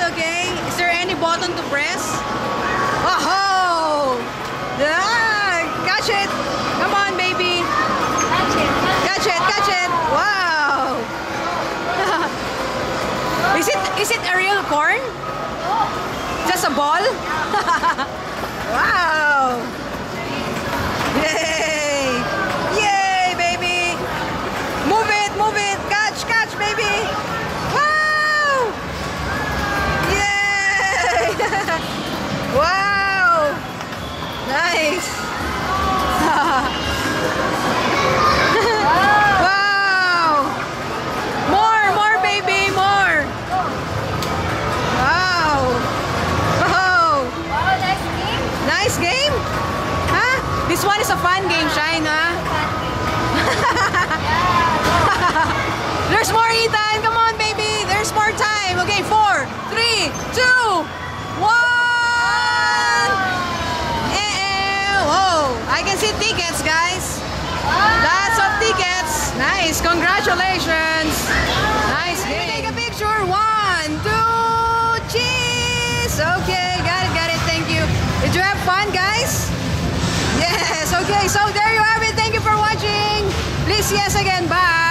out, okay? Is there any button to press? Oh! Yeah! Catch it! Come on, baby! Catch it. Catch it! Catch it! Wow! Is it a real corn? Just a ball? Wow! Yay! Yay, baby! Move it! Move it! Catch! Catch, baby! Wow! Yay! Wow! Nice! Wow! More, baby! More! Wow! Oh! Wow, nice game. Nice game? Huh? This one is a fun game, Shine, huh? There's more, Ethan! Come on, baby! There's more time! Okay, 4, 3, 2, 1! Whoa! I can see tickets, guys! Lots of tickets! Nice! Congratulations! Nice game! Take a picture! 1, 2, cheese! Okay, got it, thank you. Did you have fun, guys? Yes, okay, so there you have it. Thank you for watching. Please, yes again, bye!